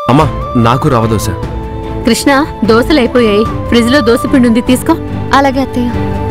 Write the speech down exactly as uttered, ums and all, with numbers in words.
అమ్మా నాకు రవ దోశ. కృష్ణ దోశలు అయిపోయాయి, ఫ్రిడ్జ్ లో దోశ పిండి ఉంది తీసుకో. అలాగే అత్తయ్య.